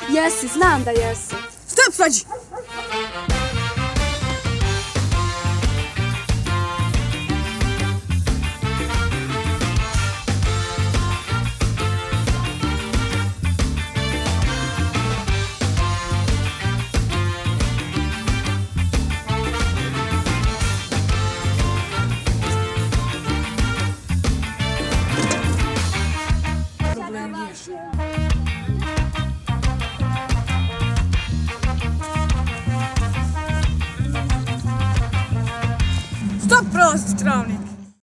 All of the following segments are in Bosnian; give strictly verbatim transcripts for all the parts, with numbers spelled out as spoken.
Jesi, znam da jesi. Stop, Fađi! Stop, prolazi travnik!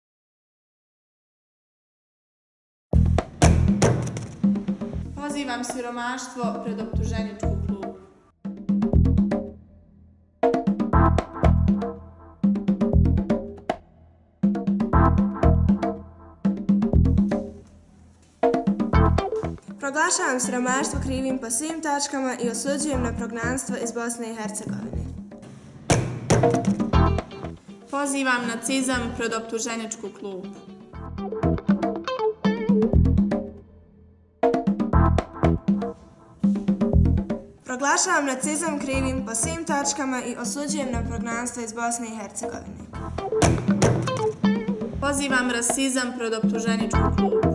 Pozivam siromaštvo pred optuženičku klubu. Proglašavam siromaštvo krivim po svim tačkama i osuđujem na prognanstvo iz Bosne i Hercegovine. Pozivam nacizam pred optuženičku klubu. Proglašavam nacizam krivim po svim tačkama i osuđujem na prognanstvo iz Bosne i Hercegovine. Pozivam rasizam pred optuženičku klubu.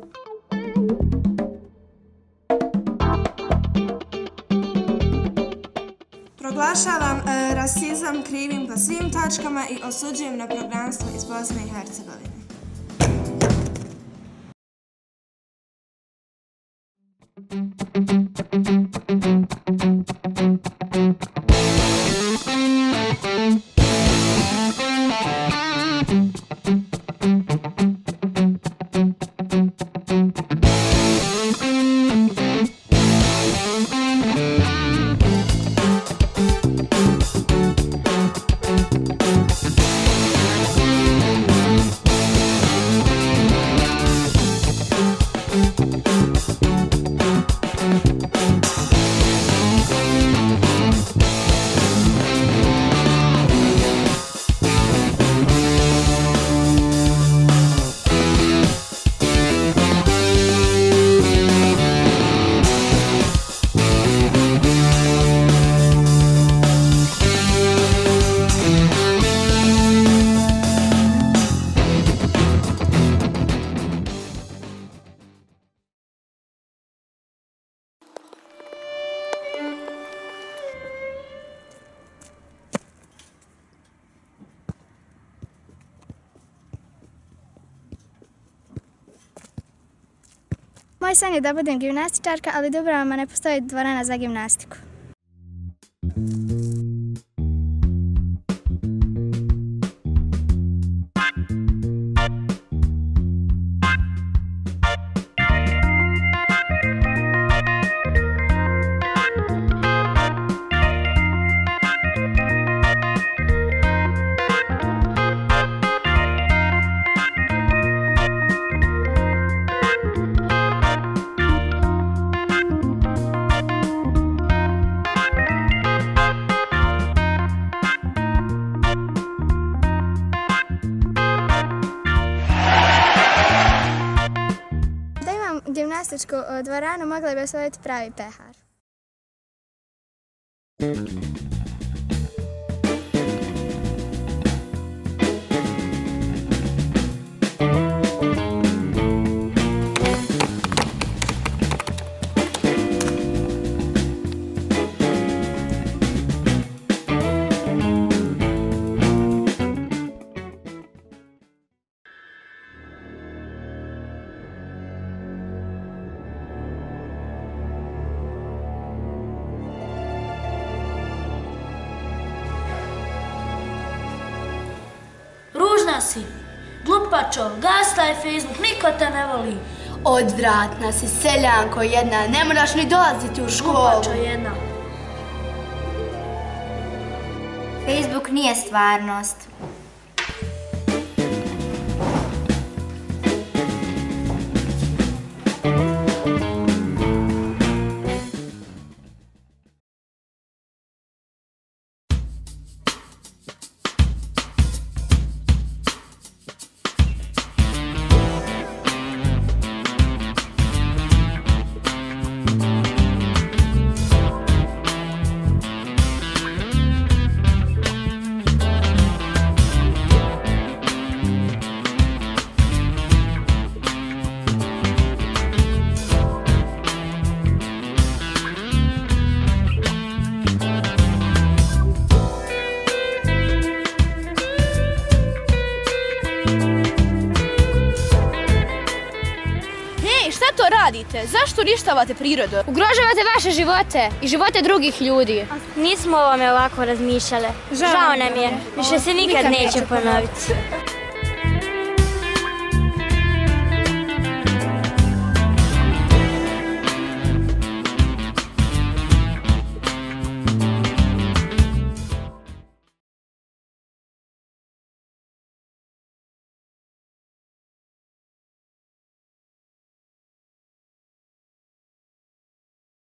Proglašavam e, rasizam krivim po svim tačkama i osuđujem na prognanstvo iz Bosne i Hercegovine. Moj san je da budem gimnastičarka, ali u Dubrovama ne postoji dvorana za gimnastiku. Gimnastičku dvoranu mogla bi osvojiti pravi pehar. Ružna si, glupačo, gastaj Facebook, niko te ne voli. Odvratna si, seljanko jedna, ne moraš ni dolaziti u školu. Glupačo jedna. Facebook nije stvarnost. radite? Zašto uništavate prirodu? Ugrožavate vaše živote i živote drugih ljudi. Nismo o ovome ovako razmišljale. Žao nam je. Više se nikad neće ponoviti.